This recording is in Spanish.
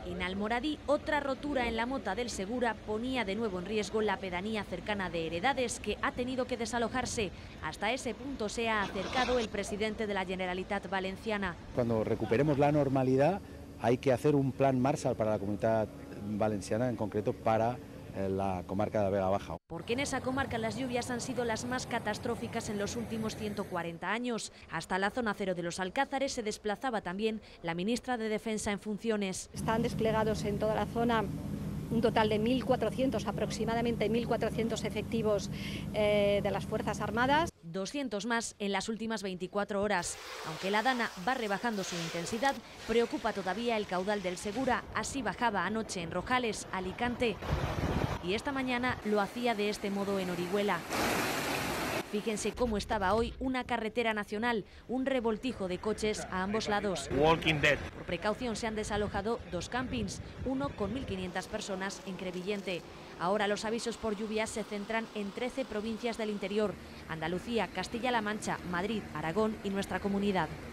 En Almoradí, otra rotura en la mota del Segura ponía de nuevo en riesgo la pedanía cercana de Heredades, que ha tenido que desalojarse. Hasta ese punto se ha acercado el presidente de la Generalitat Valenciana. Cuando recuperemos la normalidad hay que hacer un plan Marshall para la Comunitat Valenciana, en concreto para la comarca de la Vega Baja. Porque en esa comarca las lluvias han sido las más catastróficas en los últimos 140 años. Hasta la zona cero de los Alcázares se desplazaba también la ministra de Defensa en funciones. Están desplegados en toda la zona un total de 1.400, aproximadamente 1.400 efectivos de las Fuerzas Armadas. 200 más en las últimas 24 horas. Aunque la Dana va rebajando su intensidad, preocupa todavía el caudal del Segura. Así bajaba anoche en Rojales, Alicante, y esta mañana lo hacía de este modo en Orihuela. Fíjense cómo estaba hoy una carretera nacional, un revoltijo de coches a ambos lados. Walking Dead. Por precaución se han desalojado 2 campings, uno con 1.500 personas en Crevillente. Ahora los avisos por lluvias se centran en 13 provincias del interior: Andalucía, Castilla-La Mancha, Madrid, Aragón y nuestra comunidad.